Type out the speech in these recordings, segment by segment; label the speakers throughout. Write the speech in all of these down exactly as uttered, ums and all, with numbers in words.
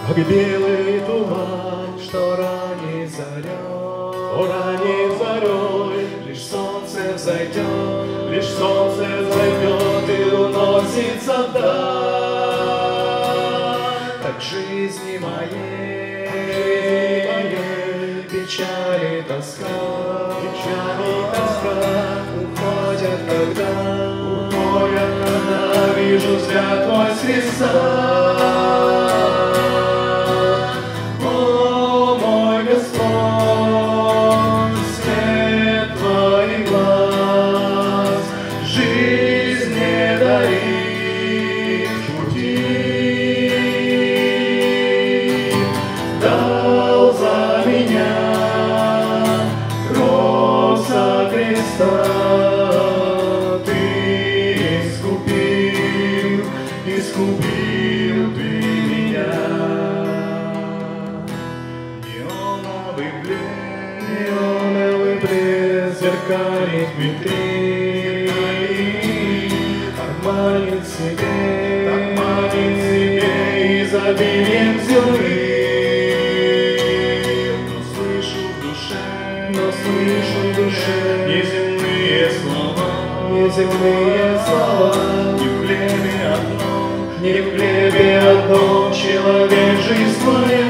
Speaker 1: как белый туман, что ранней зарей, о ранней зарей, лишь солнце взойдет, лишь солнце взойдет и уносится вдаль. Так жизни моей, моей печали и тоска, печали и тоска уходят, когда, уходят, когда вижу взгляд твой с креста. Зеркалит витрин, так манит себе, так манит себе изобилием земным. Но слышу в душе, но слышу в душе неземные слова, неземные слова. Не в хлебе одном, не в хлебе одном человек жизнь твоя.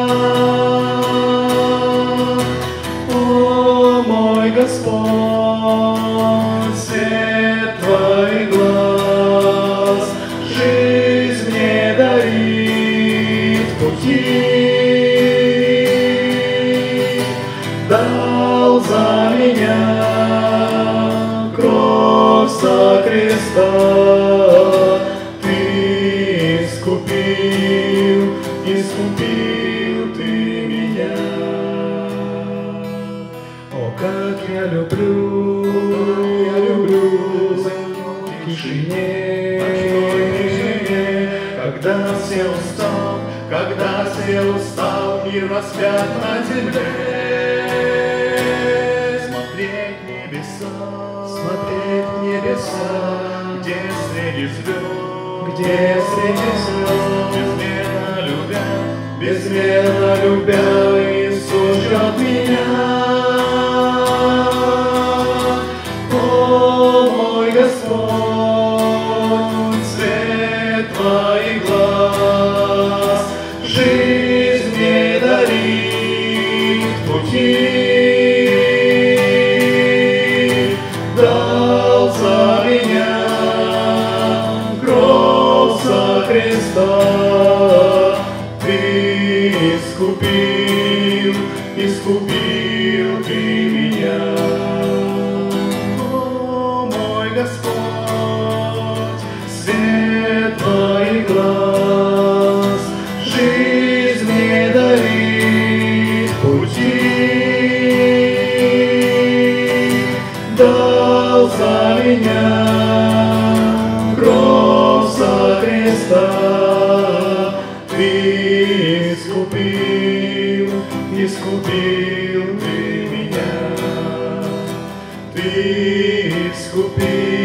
Speaker 1: Господь, свет твоих глаз, жизнь мне дарит в пути. Дал за меня кровь со креста, ты искупил, искупил ты меня. О, как я люблю, я люблю в тишине, когда все устал, когда все устал, мир распят на земле. Смотреть в небеса, смотреть в небеса, где среди звезд, где среди звезд, безмерно любя, безмерно любя, Иисус ждет меня. Господь, свет твоих глаз, жизнь мне дарит в пути. Дал за меня кровь со креста, ты искупил, искупил ты меня. Господь, свет твоих глаз, жизнь мне дарит в пути. Дал за меня кровь со креста, ты искупил, искупил ты меня. Ты искупил.